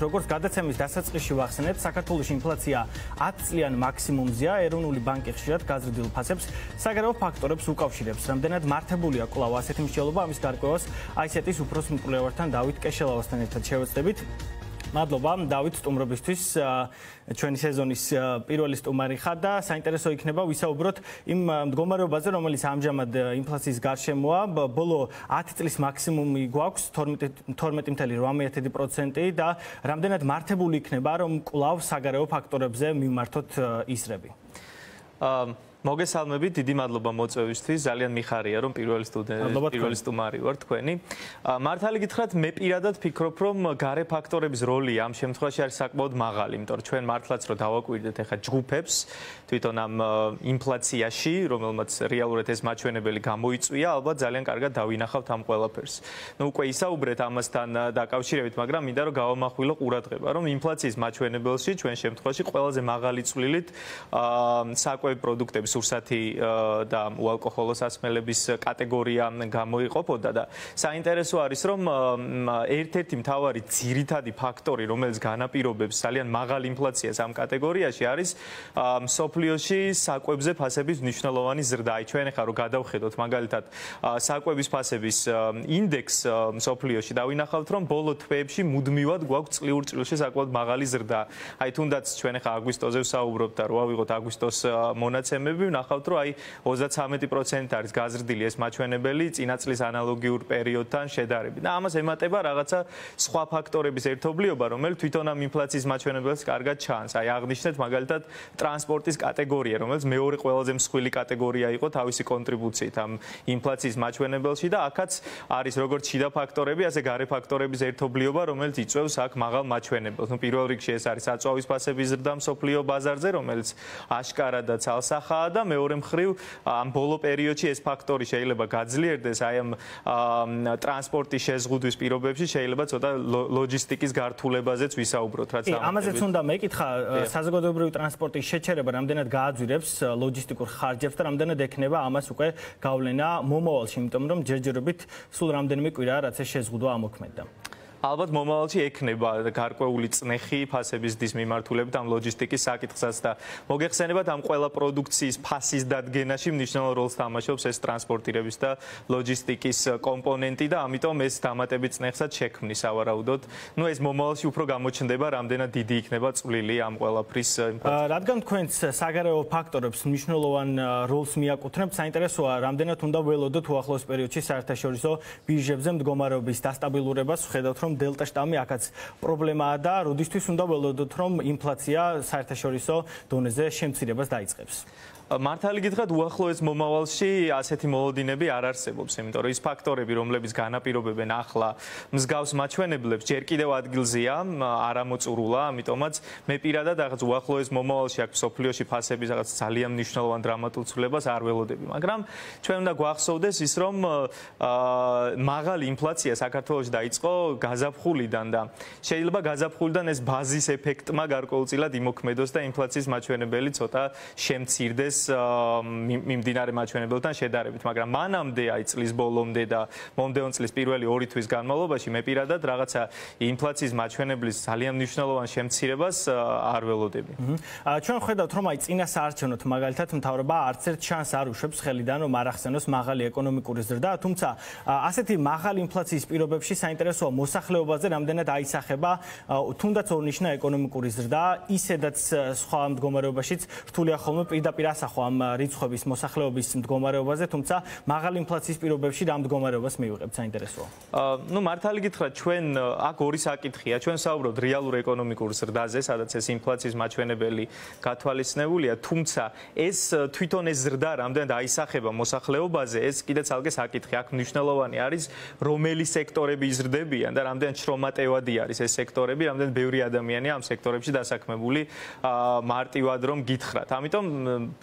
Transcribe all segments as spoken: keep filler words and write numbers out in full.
როგორც გადაცემის დასაწყისში ვახსენეთ, საქართველოში ინფლაცია ათი წლიან მაქსიმუმზეა, ეროვნული ბანკი ხშირად გაზრდილ ფასებს საგარეო ფაქტორებს უკავშირებს. Რამდენად მართებულია კვლავ ასეთი მსჯელობა, ამის გარკვევას აისეტის უფროს მკვლევართან დავით კეშელავასთან ერთად შევეცდებით. მადლობა დავით სტუმრობისთვის. ჩვენი სეზონის პირველი სტუმარი ხარ და საინტერესო იქნება ვისაუბროთ იმ მდგომარეობაზე, რომელიც ამჟამად ინფლაციის გარშემოა. ბოლო ათი წლის მაქსიმუმი გვაქვს თორმეტი წელი ორმოცდაათი პროცენტი და რამდენად მართებული იქნება, რომ კვლავ საგარეო ფაქტორებზე მიმართოთ ისრები. მოგესალმებით, დიდი მადლობა მოწვევისთვის. ძალიან მიხარია, რომ პირველი სტუდენტი, პირველი სტუმარი ვარ თქვენი. მართალი გითხრათ, მე პირადად ფიქრობ, რომ გარე ფაქტორების როლი ამ შემთხვევაში არის საკმაოდ მაღალი, იმიტომ რომ ჩვენ მართლაც რო დავაკვირდეთ ახლა ჯგუფებს, თვითონ ამ ინფლაციაში, რომელმაც რეალურად ეს მაჩვენებელი გამოიწვია, ალბათ ძალიან კარგად დავინახავთ ამ ყველაფერს. ნუ უკვე ისაუბრეთ ამასთან დაკავშირებით, მაგრამ მინდა რომ გავამახვილო ყურადღება, რომ ინფლაციის მაჩვენებელში ჩვენ შემთხვევაში ყველაზე მაღალი წვლილით საკვები პროდუქტების სურსათი და უალკოჰოლო სასმელების კატეგორია გამოიყოფოდა და საინტერესო არის, რომ ერთ-ერთი მთავარი ძირითადი ფაქტორი, რომელიც განაპირობებს ძალიან მაღალ ინფლაციას ამ კატეგორიაში, არის მსოფლიოში საკვებზე ფასების მნიშვნელოვანი ზრდა. აი ჩვენ ახლა რო გადავხედოთ მაგალითად საკვების ფასების ინდექს მსოფლიოში, დავინახავთ, რომ ბოლო თვეებში მუდმივად გვაქვს წლიურ წილში საკმაოდ მაღალი ზრდა. აი თუნდაც ჩვენ ახლა აგვისტოზე ვსაუბრობთ და რო ავიღოთ აგვისტოს მონაცემები, ვნახავთ, რომ აი ოცდათვრამეტი პროცენტი არის გაზრდილი ეს მაჩვენებელი წინა წლის ანალოგიურ პერიოდთან შედარებით. და ამას ემატება რაღაცა სხვა ფაქტორების ერთობლიობა, რომელიც თვითონ ამ ინფლაციის მაჩვენებელს კარგად ჩანს. აი აღნიშნეთ მაგალითად ტრანსპორტის კატეგორია, რომელიც მეორე ყველაზე მსხვილი კატეგორია იყო თავისი კონტრიბუციით ამ ინფლაციის მაჩვენებელში და აქაც არის როგორც შიდა ფაქტორები, ასე გარე ფაქტორების ერთობლიობა, რომელიც იწვევს აქ მაღალ მაჩვენებელს. ნუ პირველ რიგში ეს არის საწვავის ფასების ზრდა მსოფლიო ბაზარზე, რომელიც აშკარადაც ცალსახაა და მეორე მხრივ ამ ბოლო პერიოდში ეს ფაქტორი შეიძლება გაძლიერდეს, აი ამ ტრანსპორტის შეზღუდვის პირობებში შეიძლება ცოტა ლოჯისტიკის გართულებაზეც ვისაუბროთ, რაც ამაზე. ამაზეც უნდა მეკითხა, საზოგადოებრივი ტრანსპორტის შეჩერება რამდენად გააძვირებს ლოჯისტიკურ ხარჯებს და რამდენად ექნება ამას უკვე გავლენა მომავალში, იმიტომ რომ ჯერჯერობით სულ რამდენიმე კვირაა, რაც ეს შეზღუდვა ამოქმედდა. ალბათ მომავალში ექნება გარკვეული წნეხი ფასების დის მიმართულებით ამ ლოჯისტიკის საკითხსაც და მოგეხსენებათ ამ ყველა პროდუქციის ფასის დადგენაში მნიშვნელოვან როლს თამაშობს ეს ტრანსპორტირების და ლოჯისტიკის კომპონენტი და ამიტომ ეს დამატებით წნეხსაც შექმნის ავარაუდოდ. ნუ ეს მომავალში უფრო გამოჩნდება, რამდენად დიდი იქნება წვლილი ამ ყველაფრის იმპაქტი. რადგან თქვენს საგარეო ფაქტორებს მნიშვნელოვან როლს მიაკუთვნებთ, საინტერესოა, რამდენად უნდა ველოდოთ უახლოეს პერიოდში საერთაშორისო ბირჟებზე მდგომარეობის დასტაბილურებას, ხედავთ რომ დელტა შტამი აქაც პრობლემაა და როდისთვის უნდა ველოდოთ, რომ ინფლაცია საერთაშორისო დონეზე შემცირებას დაიწყებს. მართალი გითხრათ, უახლოეს მომავალში ასეთი მოლოდინები არ არსებობს, იმიტომ რომ ის ფაქტორები, რომლებიც განაპირობებენ ახლა მსგავს მაჩვენებლებს, ჯერ კიდევ ადგილზეა, არ ამოწურულა, ამიტომაც მე პირადად რაღაც უახლოეს მომავალში აქ მსოფლიოში ფასების რაღაც ძალიან მნიშვნელოვან დრამატულ ცვლილებას არ ველოდები, მაგრამ ჩვენ უნდა გვახსოვდეს ის, რომ მაღალი ინფლაცია საქართველოში დაიწყო გაზაფხულიდან და შეიძლება გაზაფხულიდან ეს ბაზის ეფექტმა გარკვეულწილად იმოქმედოს და ინფლაციის მაჩვენებელი ცოტა შემცირდეს მიმდინარე მაჩვენებელთან შედარებით, მაგრამ მანამდე აი წლის ბოლომდე და მომდევნო წლის პირველი ორი თვის განმავლობაში მე პირადად რაღაცა ინფლაციის მაჩვენებლის ძალიან მნიშვნელოვან შემცირებას არ ველოდები. ჩვენ ხედავთ, რომ აი წინა საარჩევნოთ მაგალითად მთავრობა არც ერთ შანს არ უშვებს ხელიდან, რომ არ ახსენოს მაღალი ეკონომიკური ზრდა, თუმცა ასეთი მაღალი ინფლაციის პირობებში საინტერესოა მოსახლეობაზე რამდენად აისახება თუნდაც ორნიშნა ეკონომიკური ზრდა, ისედაც სხვა მდგომარეობაშიც რთულია ხოლმე პირდაპირ ასახვა ამ რიცხვების მოსახლეობის მდგომარეობაზე, თუმცა მაღალი ინფლაციის პირობებში რა მდგომარეობას მივიღებთ, საინტერესოა. ნუ მართალი გითხრათ, ჩვენ აქ ორი საკითხია. ჩვენ საუბრობთ რეალურ ეკონომიკურ ზრდაზე, სადაც ეს ინფლაციის მაჩვენებელი გათვალისწინებულია, თუმცა ეს თვითონ ეს ზრდა რამდენად აისახება მოსახლეობაზე, ეს კიდე ცალკე საკითხი. აქ მნიშვნელოვანი არის, რომელი სექტორები იზრდებიან და რამდენად შრომატევადი არის ეს სექტორები, რამდენად ბევრი ადამიანია ამ სექტორებში დასაქმებული, მარტივად რომ გითხრათ. ამიტომ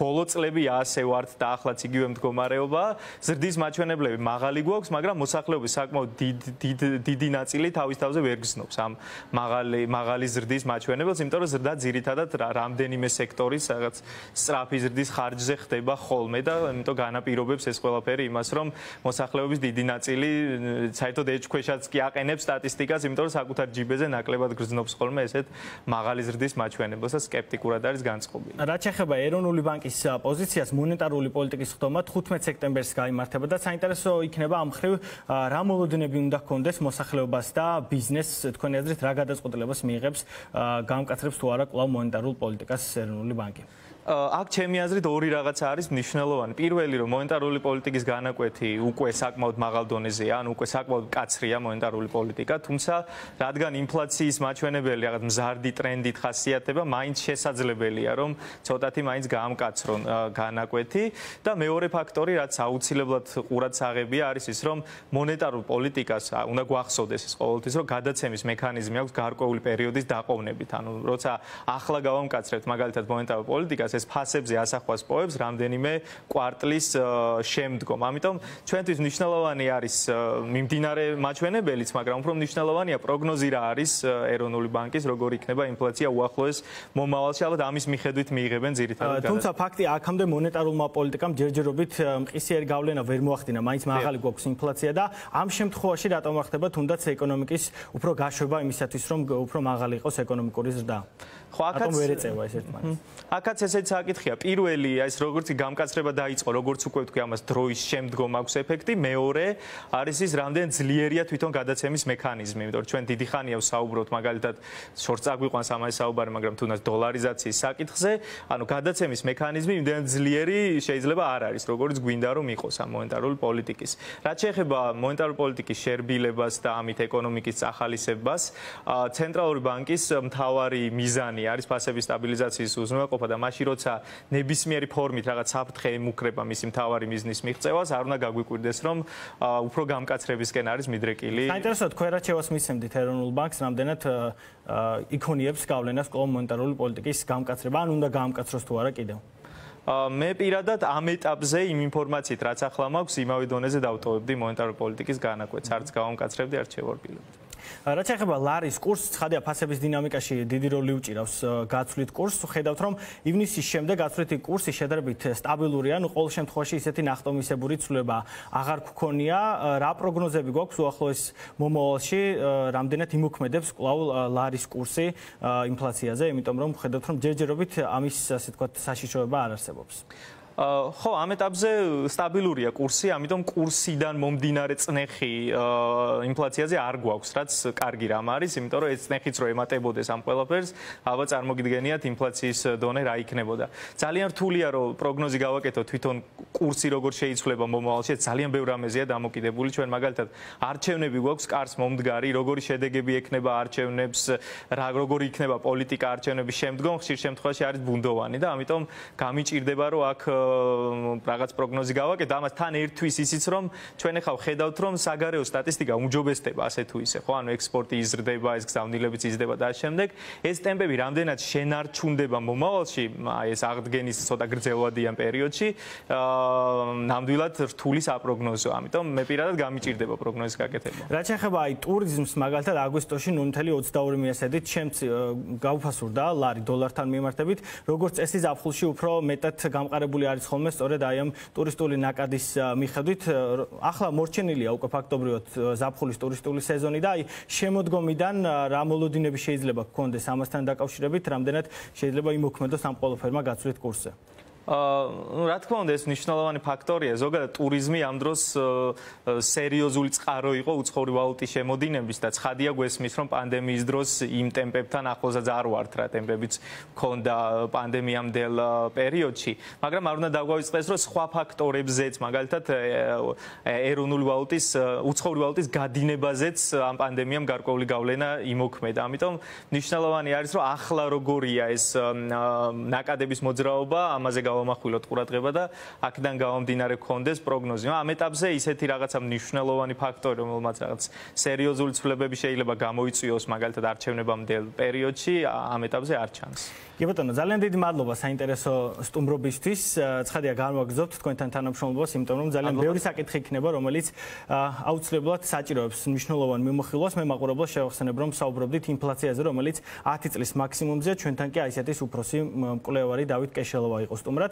ბოლო წლები ასე ვართ და ახლაც იგივე მდგომარეობა. ზრდის მაჩვენებლები მაღალი გვაქვს, მაგრამ მოსახლეობის საკმაოდ დიდი ნაწილი თავის თავზე ვერ გზნობს ამ მაღალი მაღალი ზრდის მაჩვენებელს, იმიტომ რომ ზრდა ძირითადად რამდენიმე სექტორის რაღაც სწრაფი ზრდის ხარჯზე ხდება ხოლმე და იმიტომ განაპირობებს ეს ყველაფერი იმას, რომ მოსახლეობის დიდი ნაწილი საერთოდ ეჭქვეშაც კი აყენებს სტატისტიკას, იმიტომ რომ საკუთარ ჯიბეზე ნაკლებად გრძნობს ხოლმე ესეთ მაღალი ზრდის მაჩვენებელს და სკეპტიკურად არის განწყობილი. რაც ეხება ეროვნული ბანკის პოზიციას, მონეტარული პოლიტიკის ხდომა ხუთმეტ სექტემბერს გაიმართება და საინტერესო იქნება ამ მხრივ რა მოლოდინები უნდა ჰქონდეს მოსახლეობას და ბიზნესს, თქვენი აზრით რა გადაწყვეტილებას მიიღებს, გამკაცრებს თუ არა კვლავ მონეტარულ პოლიტიკას ეროვნული ბანკი. აქ ჩემი აზრით ორი რაღაცა არის მნიშვნელოვანი. პირველი, რომ მონეტარული პოლიტიკის განაკვეთი უკვე საკმაოდ მაღალ დონეზეა, ან უკვე საკმაოდ მკაცრია მონეტარული პოლიტიკა, თუმცა რადგან ინფლაციის მაჩვენებელი რაღაც მზარდი ტრენდით ხასიათდება, მაინც შესაძლებელია, რომ ცოტათი მაინც გაამკაცრონ განაკვეთი და მეორე ფაქტორი, რაც აუცილებლად ყურადსაღებია, არის ის, რომ მონეტარულ პოლიტიკას უნდა გვახსოვდეს ეს ყოველთვის, რომ გადაცემის მექანიზმი აქვს გარკვეული პერიოდის დაყოვნებით. ანუ როცა ახლა გავამკაცრებთ მაგალითად მონეტარულ პოლიტიკას, ეს ფასებზე ასახვას პოებს რამდენიმე კვარტლის შემდგომ. ამიტომ ჩვენთვის მნიშვნელოვანი არის მიმდინარე მაჩვენებელიც, მაგრამ უფრო მნიშვნელოვანია პროგნოზი რა არის ეროვნული ბანკის, როგორ იქნება ინფლაცია უახლოეს მომავალში, ალბათ ამის მიხედვით მიიღებენ ძირითადად. თუმცა ფაქტია, აქამდე მონეტარულმა პოლიტიკამ ჯერჯერობით მყისიერი გავლენა ვერ მოახდინა, მაინც მაღალი გვაქვს ინფლაცია და ამ შემთხვევაში რატომ ახდება თუნდაც ეკონომიკის უფრო გაშვება იმისათვის, რომ უფრო მაღალი იყოს ეკონომიკური ზრდა. ხო, აქაც ვერ ეწევა ეს ერთმანეთს. აქაც ესეც საკითხია. პირველი, ეს როგორც გამკაცრება დაიწყო, როგორც უკვე ვთქვი, ამას დროის შემდგომ აქვს ეფექტი. მეორე არის ის, რამდენ ძლიერია თვითონ გადაცემის მექანიზმი, იმიტომ რომ ჩვენ დიდი ხანია ვსაუბრობთ, მაგალითად, შორს წაგვიყვანს ამაზე საუბარი, მაგრამ თუნდაც დოლარიზაციის საკითხზე, ანუ გადაცემის მექანიზმი იმდენად ძლიერი შეიძლება არ არის, როგორც გვინდა რომ იყოს ამ მონეტარული პოლიტიკის. რაც შეეხება მონეტარული პოლიტიკის შერბილებას და ამით ეკონომიკის წახალისებას, ცენტრალური ბანკის მთავარი მიზანი არის ფასების სტაბილიზაციის უზრუნველყოფა და მაშინ როცა ნებისმიერი ფორმით რაღაც საფრთხე ემუქრება მისი მთავარი მიზნის მიღწევას, არ უნდა გაგვიკვირდეს, რომ უფრო გამკაცრებისკენ არის მიდრეკილი. საინტერესოა, თქვენ რა შევას მისცემდით ეროვნულ ბანკს, რამდენად იქონიებს გავლენას კვლავ მონეტარული პოლიტიკის გამკაცრება, ან უნდა გაამკაცროს თუ არა კიდევ? მე პირადად ამ ეტაპზე იმ ინფორმაციით, რაც ახლა მაქვს, იმავე დონეზე დავტოვებდი მონეტარული პოლიტიკის განაკვეთს, არც გავამკაცრებდი, არც შევარბილებდი. რაც ეხება ლარის კურსს, ცხადია ფასების დინამიკაში დიდი როლი უჭირავს გაცვლით კურსს. ხედავთ, რომ ივნისის შემდეგ გაცვლითი კურსი შედარებით სტაბილურია, ნუ ყოველ შემთხვევაში ისეთი ნახტომისებური ცვლილება აღარ გქონია. რა პროგნოზები გვაქვს უახლოეს მომავალში, რამდენად იმოქმედებს კვლავ ლარის კურსი ინფლაციაზე, იმიტომ რომ ხედავთ, რომ ჯერჯერობით ამის ასე თქვათ საშიშროება არ არსებობს. ხო, ამ ეტაპზე სტაბილურია კურსი, ამიტომ კურსიდან მომდინარე წნეხი ინფლაციაზე არ გვაქვს, რაც კარგი რამ არის, იმიტომ რომ ეს წნეხიც რო ემატებოდეს ამ ყველაფერს, ალბათ წარმოგიდგენიათ ინფლაციის დონე რა იქნებოდა. ძალიან რთულია რომ პროგნოზი გავაკეთოთ თვითონ კურსი როგორ შეიცვლება მომავალში, ძალიან ბევრ რამეზეა დამოკიდებული. ჩვენ მაგალითად არჩევნები გვაქვს კარს მომდგარი, როგორი შედეგები ექნება არჩევნებს, რა როგორი იქნება პოლიტიკა არჩევნების შემდგომ, ხშირ შემთხვევაში არის ბუნდოვანი და ამიტომ გამიჭირდება რომ აქ რაღაც პროგნოზი გავაკეთე, ამას თან ერთვის ისიც, რომ ჩვენ ახლა ვხედავთ, რომ საგარეო სტატისტიკა უმჯობესდება ასე თუ ისე, ხო, ანუ ექსპორტი იზრდება, ეს გზავნილებიც იზრდება და ამ შემდეგ ეს ტემპები რამდენად შენარჩუნდება მომავალში, აი ეს აღდგენის ცოტა გრძელვადიან პერიოდში, ნამდვილად რთული საპროგნოზოა, ამიტომ მე პირადად გამიჭირდება პროგნოზის გაკეთება. რაც შეეხება აი ტურიზმს, მაგალითად აგვისტოში ნუ მთელი ოცდაორი მიასედით, ჩემს გავფასურდა ლარი დოლართან მიმართებით, როგორც წესი ზაფხულში უფრო მეტად გამყარებული არის ხოლმე სწორედ აი ამ ტურისტული ნაკადის მიხედვით. ახლა მორჩენილია უკვე ფაქტობრივად ზაფხულის ტურისტული სეზონი და აი შემოდგომიდან რა მოლოდინები შეიძლება გქონდეს ამასთან დაკავშირებით, რამდენად შეიძლება იმოქმედოს ამ ყველაფერმა გაცვლით კურსზე. ну, რა თქმა უნდა, ეს მნიშვნელოვანი ფაქტორია. ზოგადად ტურიზმი ამ დროს სერიოზული წყარო იყო უცხოური ვალუტის შემოდინების და ცხადია გვესმის, რომ პანდემიის დროს იმ ტემპებთან ახლოსაც არ ვართ, რა ტემპებიც ჰქონდა პანდემიამდელ პერიოდში. მაგრამ არ უნდა დაგვავიწყდეს, რომ სხვა ფაქტორებზეც, მაგალითად ეროვნული ვალუტის, უცხოური ვალუტის გადინებაზეც ამ პანდემიამ გარკვეული გავლენა იმოქმედა. ამიტომ მნიშვნელოვანი არის, რომ ახლა როგორია ეს ნაკადების მოძრაობა, ამაზე დავამახვილოთ ყურადღება და აქედან გამომდინარე გქონდეს პროგნოზი. ამ ეტაპზე ისეთი რაღაცა მნიშვნელოვანი ფაქტორი, რომელმაც რაღაც სერიოზული ცვლილებები შეიძლება გამოიწვიოს, მაგალითად არჩევნებამდელ პერიოდში, ამ ეტაპზე არ ჩანს. კი ბატონო, ძალიან დიდი მადლობა საინტერესო სტუმრობისთვის. ცხადია განვაგრძობთ თქვენთან თანამშრომლობას, იმიტომ რომ ძალიან ბევრი საკითხი იქნება, რომელიც აუცილებლად საჭიროებს მნიშვნელოვან მიმოხილვას. მე მაყურებელს შევახსენებ, რომ საუბრობდით ინფლაციაზე, რომელიც ათი წლის მაქსიმუმზეა, ჩვენთან კი აი ესეთის უფროსი მკვლევარი დავით კეშელოვა იყო სტუმრად.